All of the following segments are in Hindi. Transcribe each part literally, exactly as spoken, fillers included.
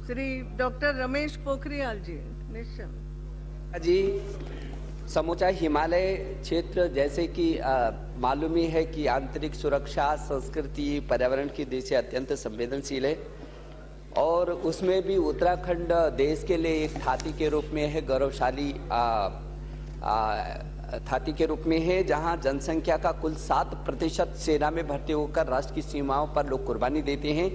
श्री डॉक्टर रमेश पोखरियाल जी निश्चय जी। समूचा हिमालय क्षेत्र जैसे कि मालूम ही है कि आंतरिक सुरक्षा, संस्कृति, पर्यावरण की दृष्टि अत्यंत संवेदनशील है और उसमें भी उत्तराखंड देश के लिए एक थाती के रूप में है, गौरवशाली थाती के रूप में है, जहां जनसंख्या का कुल सात प्रतिशत सेना में भर्ती होकर राष्ट्र की सीमाओं पर लोग कुर्बानी देते हैं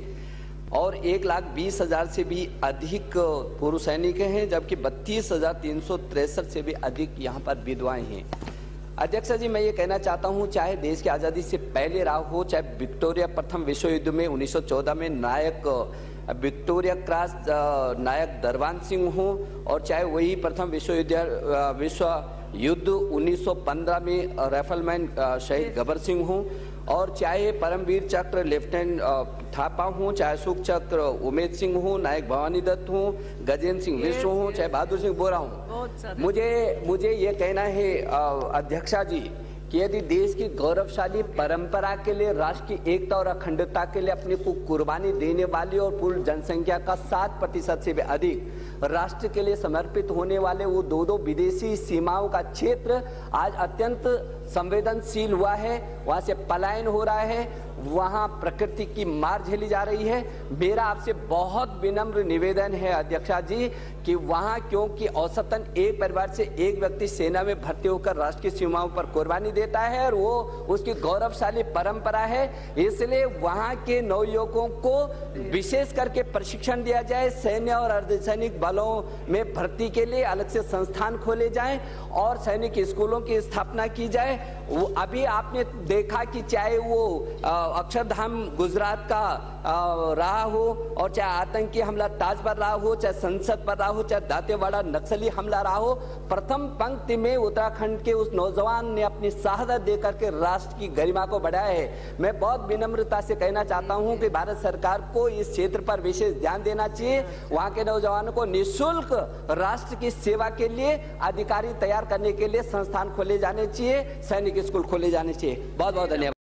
और एक लाख बीस हजार से भी अधिक पूर्व सैनिक हैं, जबकि बत्तीस हजार तीन सौ तिरसठ से भी अधिक यहाँ पर विधवाएं हैं। अध्यक्ष जी, मैं ये कहना चाहता हूँ, चाहे देश की आज़ादी से पहले रहा हो, चाहे विक्टोरिया प्रथम विश्व युद्ध में उन्नीस सौ चौदह में नायक विक्टोरिया क्रॉस नायक दरबान सिंह हो और चाहे वही प्रथम विश्व युद्ध विश्व युद्ध उन्नीस सौ पंद्रह में राइफलमैन शहीद गबर सिंह हो और चाहे परमवीर चक्र लेफ्टिनेंट थापा हो, चाहे सुख चक्र उमेद सिंह हो, नायक भवानी दत्त हो, गजेंद्र सिंह विश्व हो, चाहे बहादुर सिंह बोरा हो। मुझे मुझे ये कहना है अध्यक्षा जी कि यदि देश की गौरवशाली परंपरा के लिए, राष्ट्र की एकता और अखंडता के लिए अपने को कुर्बानी देने वाली और कुल जनसंख्या का सात प्रतिशत से भी अधिक राष्ट्र के लिए समर्पित होने वाले वो दो दो विदेशी सीमाओं का क्षेत्र आज अत्यंत संवेदनशील हुआ है, वहां से पलायन हो रहा है, वहां प्रकृति की मार झेली जा रही है। मेरा आपसे बहुत विनम्र निवेदन है अध्यक्षा जी कि वहां, क्योंकि औसतन एक परिवार से एक व्यक्ति सेना में भर्ती होकर राष्ट्र की सीमाओं पर कुर्बानी देता है और वो उसकी गौरवशाली परंपरा है, इसलिए वहां के नवयुवकों को विशेष करके प्रशिक्षण दिया जाए, सैन्य और अर्धसैनिक बलों में भर्ती के लिए अलग से संस्थान खोले जाएं और सैनिक स्कूलों की स्थापना की जाए। वो अभी आपने देखा कि चाहे वो अक्षरधाम गुजरात का आ, रहा हो और चाहे आतंकी हमला ताज पर रहा हो, चाहे संसद पर रहा हो, चाहे दांतेवाड़ा नक्सली हमला रहा हो, प्रथम पंक्ति में उत्तराखंड के उस नौजवान ने अपनी शहादत देकर के राष्ट्र की गरिमा को बढ़ाया है। मैं बहुत विनम्रता से कहना चाहता हूं कि भारत सरकार को इस क्षेत्र पर विशेष ध्यान देना चाहिए, वहां के नौजवानों को निःशुल्क राष्ट्र की सेवा के लिए अधिकारी तैयार करने के लिए संस्थान खोले जाने चाहिए, सैनिक स्कूल खोले जाने चाहिए। बहुत बहुत धन्यवाद।